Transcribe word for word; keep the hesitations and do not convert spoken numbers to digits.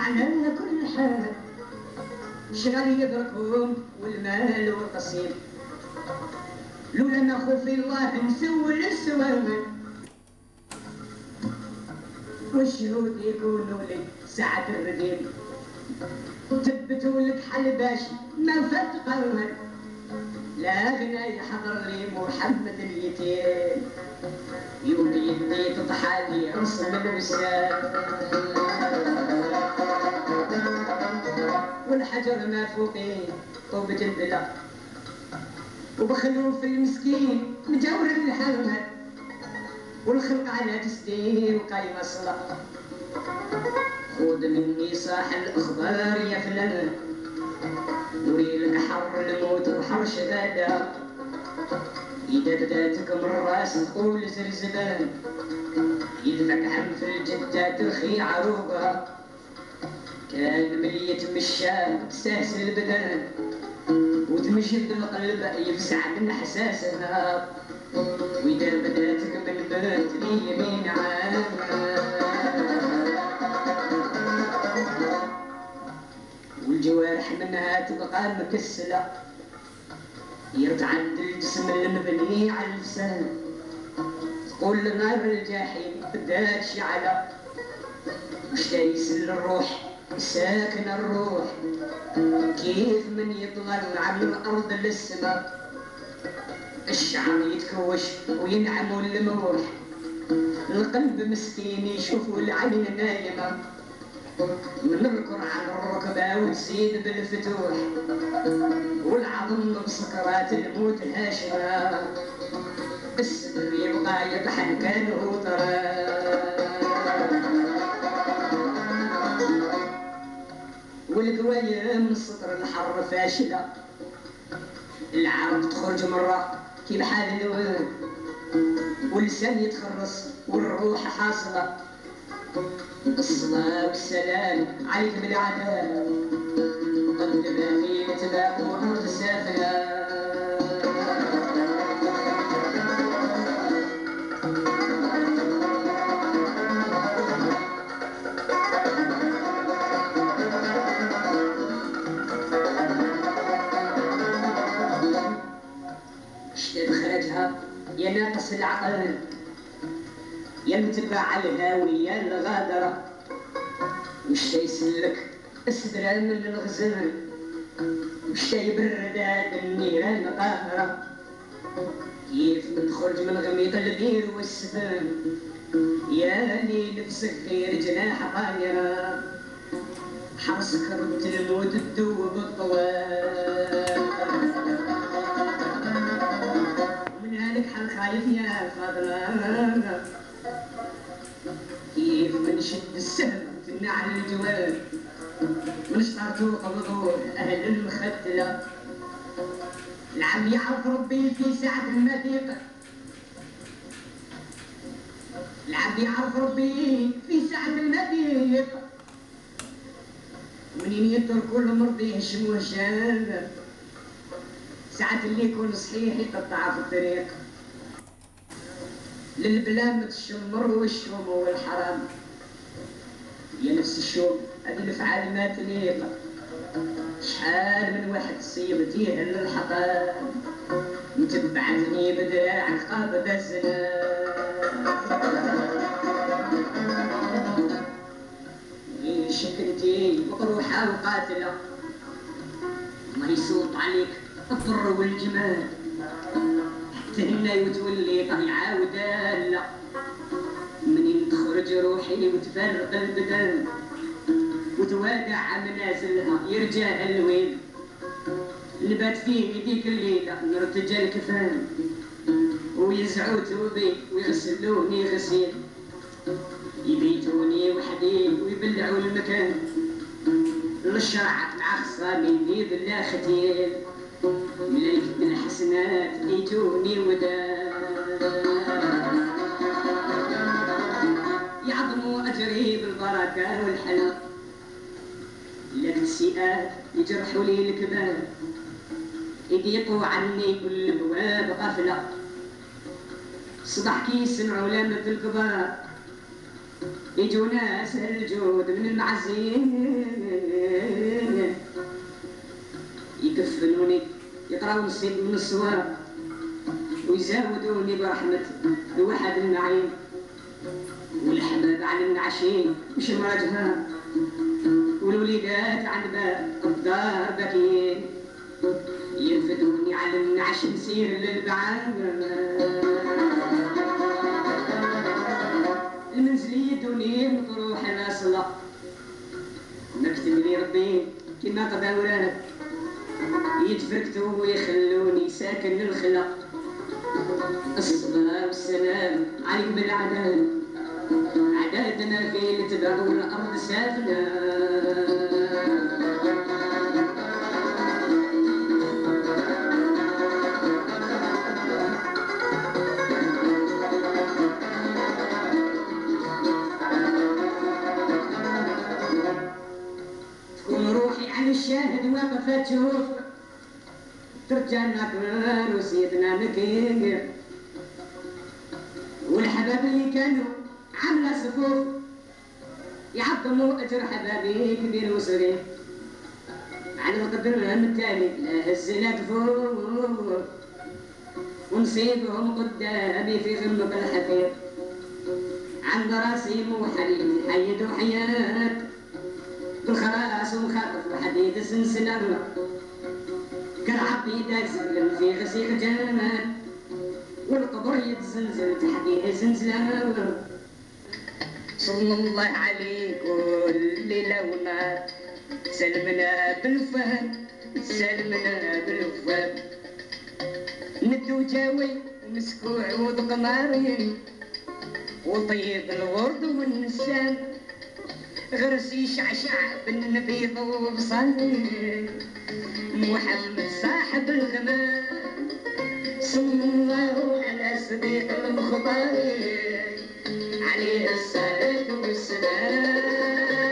عملنا كل حال شغال يضربهم والمال والقصير لولا نخوف الله نسول السوامل والشهود يكونوا لي ساعة الرديم تبتوا لك حل باش ما فات قمر لا غنى يحضر لي محمد اليتيم يوم يدي تضحى لي رسم الوسام والحجر ما فوقي طوبة البلا وبخلوه في المسكين مجاور الحمد والخلق على تسدير وقايمة صلاة خذ مني صاح الأخبار يا فلان نريلك حر الموت وحر شهادة إذا بداتك من الراس تقول زرزبان يدفك عم في الجدة ترخي عروبة كان مليت مشان تستهزل البدن وتمشي القلب يفزع من احساسها واذا بداتك من بنت اليمين عام والجوارح منها تبقى مكسله يرتعد الجسم المبني على اللسان تقول نار الجحيم بدات شعله وش يسل الروح ساكن الروح كيف من يطلع على الارض للسماء الشعر يتكوش وينعم المروح القلب مسكين يشوف العين نايمه من القرعه الركبه وتزيد بالفتوح والعظم بسكرات الموت هاشمه السر يبقى يطحن كانه ترى والقوايا من السطر الحر فاشله العرب تخرج مرة كيف حال الوان واللسان يتخرص والروح حاصلة الصلاة والسلام عليك بالعذاب قلب باقي يتباع وأرض سافلة يا ناقص العقل يا متبع الهاوي يا الغادرة وش يسلك السدرة من الغزال وش يبرد النيران قاهرة كيف تخرج من غميق البير والسفن يا لي نفسك غير جناح طايرة حرصك رد الموت تدوب الطوال لك حال خايف يا فاضلة كيف من شد السهم تنعل الجوال من شطرتو قبضوه أهل المخدلة العم يعرف ربي في ساعة المضيق العم يعرف ربي في ساعة المضيق منين يدر كل مرضي يهشم وهشام ساعة اللي يكون صحيح يقطع في الطريق للبلامة الشمر والشوم والحرام يا نفس الشوم هذه الافعال ما تليق شحال من واحد صيبتيه للحطام متبعتني بدراع قابض الزنا شكلتي مطروحة وقاتلة ما يسوط عليك الضر والجمال حتى هنا وتولي طالعة ودالة منين تخرج روحي وتفرق البدن وتوادع منازلها يرجع الويل نبات فيه يديك الليلة نرتجى الكفان ويزعوا ثوبي ويغسلوني غسيل يبيتوني وحدي ويبلعوا المكان للشرع مع خصامي بلا ختيل ملايكة الحسنات يجوني ودان يعظموا أجري بالبركة والحلا لك السيئات يجرحوا لي الكبار يضيقوا عني كل بواب غفلة صبح كي يسمعوا لامة الكبار يجوا ناس الجود من المعزين يكفنوني يقراو نصيب من الصواب ويزاودوني برحمة بواحد النعيم والحباب عن النعشين مش المراجعة والوليدات عند باب الدار باكيين ينفدوني على النعش نسير للبعاد المنزل يدوني مطروح الاصلا نكتب لي ربي كيما قداورات يتفركتوا ويخلوني ساكن الخلا الصلاة والسلام عليك بالعداد عدادنا في اللي تبعوا الأرض سافلة تكون روحي عن الشاهد واقفة تشوف ترجعنا كبار وسيدنا مكير والحباب اللي كانوا عاملة صفوف يعظموا أجر حبابي كبير وصغير على القدر التالي لا هزنا تفوق ونصيبهم قدامي في غمق الحفير عند راسي موحل حيد وحياة بالخلاص ومخاطف وحديد السلسلة كالعبيد زلم في غسيل جمال والقبر يتزلزل تحتيه زلزال صلى الله عليك الليلة ونهار سلمنا بالفهم سلمنا بالفهم ندو جاوي ومسكوع وضقماري وطيب الورد والنسام غرسي شعشع بالنبيض وبصلي محمد صاحب الغمام صلى الله على صديق المخبار عليه الصلاة والسلام